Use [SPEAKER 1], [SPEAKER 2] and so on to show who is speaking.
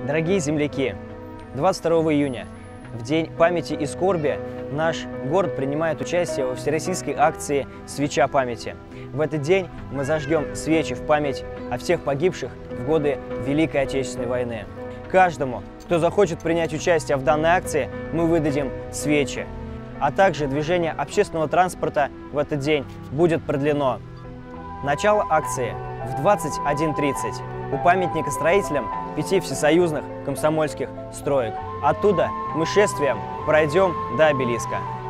[SPEAKER 1] Дорогие земляки, 22 июня, в День памяти и скорби, наш город принимает участие во всероссийской акции «Свеча памяти». В этот день мы зажгем свечи в память о всех погибших в годы Великой Отечественной войны. Каждому, кто захочет принять участие в данной акции, мы выдадим свечи. А также движение общественного транспорта в этот день будет продлено. Начало акции в 21:30 у памятника строителям 5 всесоюзных комсомольских строек. Оттуда мы шествием пройдем до обелиска.